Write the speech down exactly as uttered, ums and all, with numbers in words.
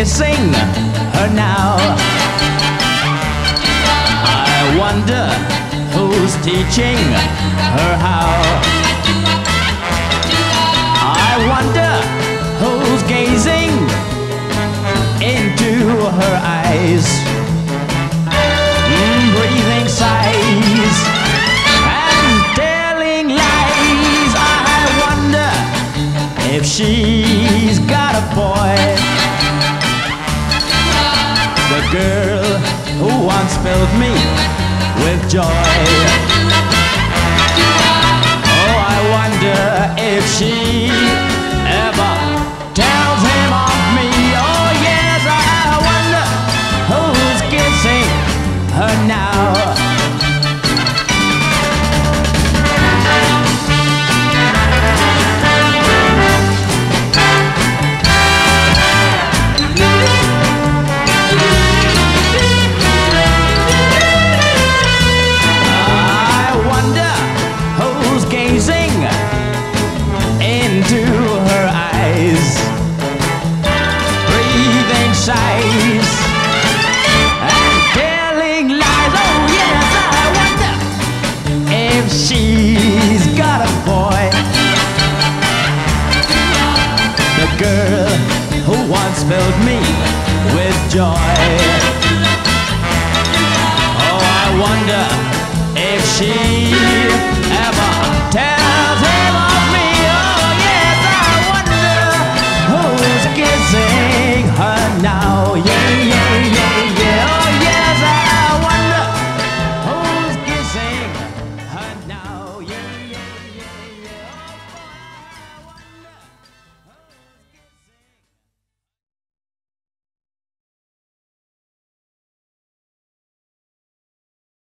kissing her now? I wonder who's teaching her how. I wonder who's gazing into her eyes, mm, breathing sighs and telling lies. I wonder if she's got a boy, the girl who once filled me with joy. Oh, I wonder if she ever tells him of me. Oh yes, I wonder who's kissing her now. Into her eyes, breathing sighs and telling lies. Oh yes, I wonder if she's got a boy, the girl who once filled me with joy. Oh, I wonder if she ever tells